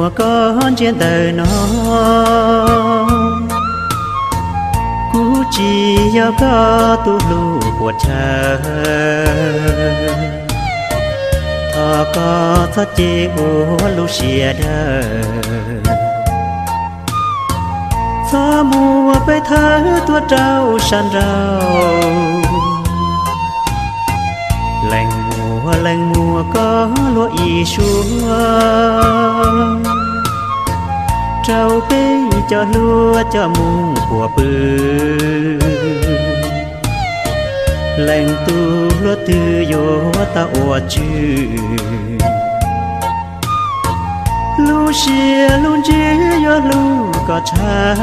mùa con trên đời nó cú chỉ do có tu lù của cha thọ có thất chế của lù xìa đời gió mùa bay thở tua trao sàn rau lành mùa có lúa y xuống trao cây cho lúa cho mùng của bư lành tu lúa từ vô ta ủa chữ lu xìa luôn chỉ do lu có cha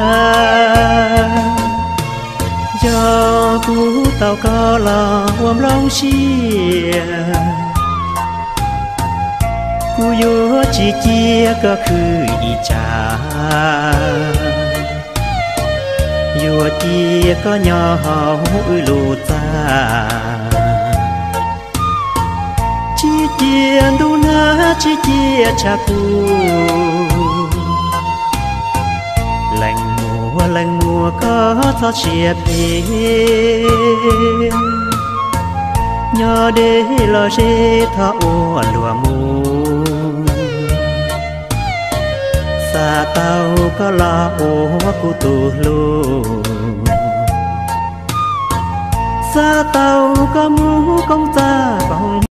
do cú tàu có lò ôm lòng xìa cú vô chỉ chia có khứ y cha vô chia có nhỏ hậu lù ta chỉ chia đu na chỉ chia cha cú lành mùa có thọ chia bên nhỏ để lo dễ thọ ua lùa mù xa tàu có lo ua cụ tù lù xa tàu có mũ công ta bóng